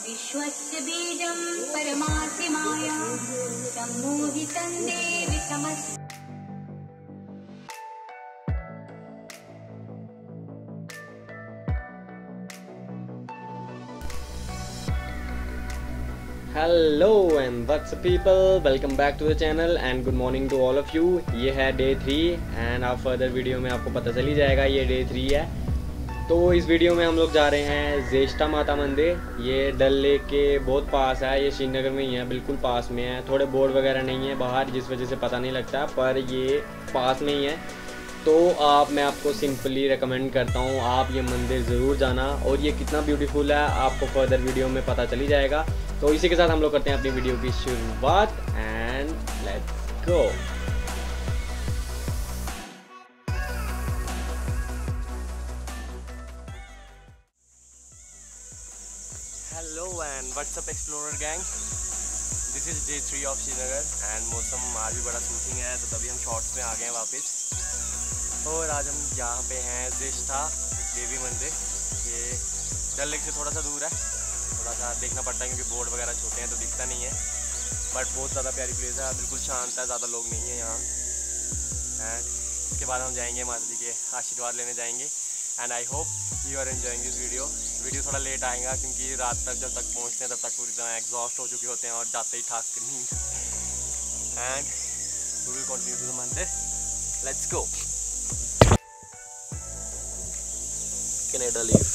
विश्वस्य बीजं परमासि माया सम्मोहितं देवि समस्त। Hello and what's up people, welcome back to the channel and good morning to all of you. ये है डे 3 एंड आप फर्दर वीडियो में आपको पता चल ही जाएगा ये डे 3 है। तो इस वीडियो में हम लोग जा रहे हैं जेष्टा माता मंदिर। ये डल लेक के बहुत पास है, ये श्रीनगर में ही है, बिल्कुल पास में है। थोड़े बोर्ड वगैरह नहीं है बाहर जिस वजह से पता नहीं लगता, पर ये पास में ही है। तो मैं आपको सिंपली रेकमेंड करता हूँ आप ये मंदिर ज़रूर जाना, और ये कितना ब्यूटीफुल है आपको फर्दर वीडियो में पता चल ही जाएगा। तो इसी के साथ हम लोग करते हैं अपनी वीडियो की शुरुआत and let's go. Hello and what's up explorer gang, this is day 3 of Srinagar and मौसम आज भी बड़ा सूथिंग है, तो तभी हम शॉर्ट्स में आ गए हैं वापस। और आज हम यहाँ पे हैं जेष्टा देवी मंदिर। ये डल लेक से थोड़ा सा दूर है, थोड़ा सा देखना पड़ता है क्योंकि बोर्ड वगैरह छोटे हैं तो दिखता नहीं है, बट बहुत ज़्यादा प्यारी प्लेस है, बिल्कुल शांत है, ज़्यादा लोग नहीं है यहाँ। एंड इसके बाद हम जाएंगे माता जी के आशीर्वाद लेने जाएंगे। And I hope you are enjoying this video थोड़ा लेट आएगा क्योंकि रात तक जब तक पहुँचते हैं तब तक पूरी तरह एग्जॉस्ट हो चुके होते हैं और जाते ही ठाक नींद। And we will continue to the mandir, let's go. Canada leave.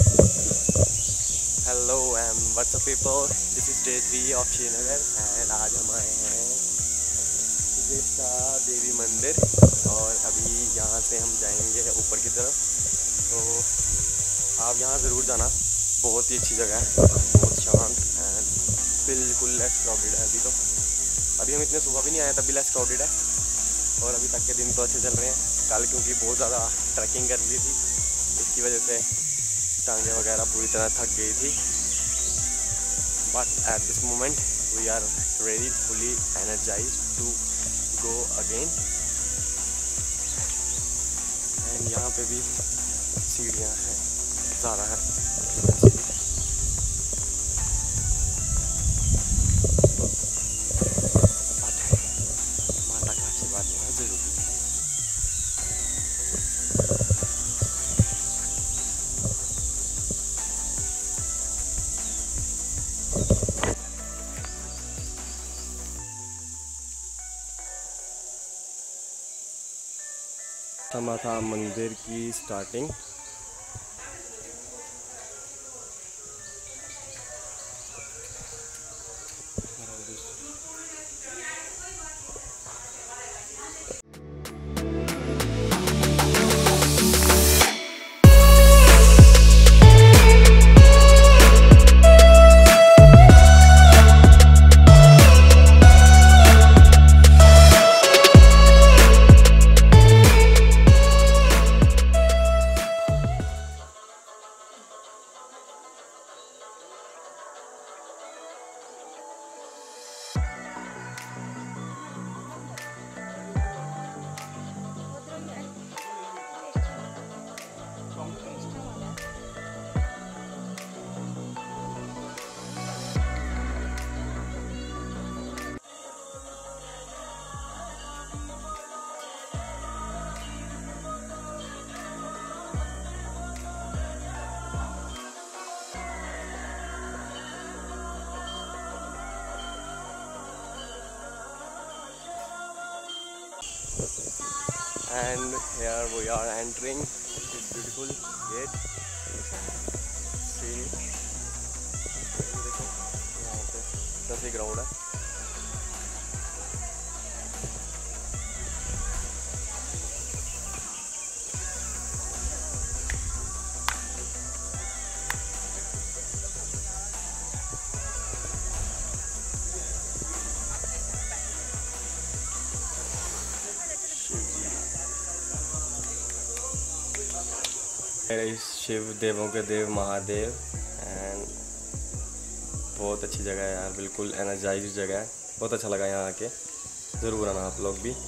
Hello and what's up people, this is day 3 of Srinagar and आज हम आए हैं जेष्टा देवी मंदिर, और अभी यहाँ से हम जाएंगे ऊपर की तरफ। तो आप यहाँ ज़रूर जाना, बहुत ही अच्छी जगह है, बहुत शांत एंड बिल्कुल लेस क्राउडेड है। अभी हम इतने सुबह भी नहीं आए तब भी लेस क्राउडेड है, और अभी तक के दिन तो अच्छे चल रहे हैं। कल क्योंकि बहुत ज़्यादा ट्रैकिंग कर ली थी, इसकी वजह से टांगे वगैरह पूरी तरह थक गई थी, but at this moment we are ready, fully energised to go again. And यहाँ पे भी सीढ़ियाँ हैं, ज़्यादा है, माता का आशीर्वाद लेना ज़रूरी है। माता मंदिर की starting. And here we are entering this beautiful gate. See, देखो यहाँ पे ऐसी ग्राउंड है। शिव देवों के देव महादेव, एंड बहुत अच्छी जगह है यार, बिल्कुल एनर्जाइज्ड जगह है, बहुत अच्छा लगा यहाँ आके, ज़रूर आना आप लोग भी।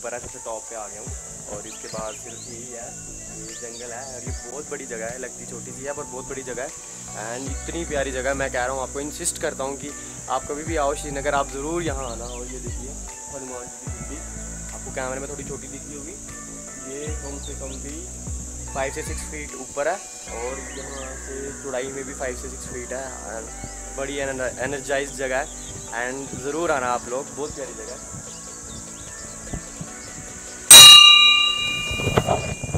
ऊपर है, सबसे टॉप पे आ गया हूँ। और इसके बाद सिर्फ यही है, ये जंगल है और ये बहुत बड़ी जगह है, लगती छोटी सी है पर बहुत बड़ी जगह है। एंड इतनी प्यारी जगह, मैं कह रहा हूँ आपको, इंसिस्ट करता हूँ कि आप कभी भी आओ श्रीनगर, आप ज़रूर यहाँ आना। और ये देखिए हनुमान जी की सिद्धि, आपको कैमरे में थोड़ी छोटी दिखी होगी, ये कम से कम भी 5 से 6 फीट ऊपर है और यहाँ से चौड़ाई में भी 5 से 6 फीट है। बड़ी एनर्जाइज जगह है एंड ज़रूर आना आप लोग, बहुत प्यारी जगह है।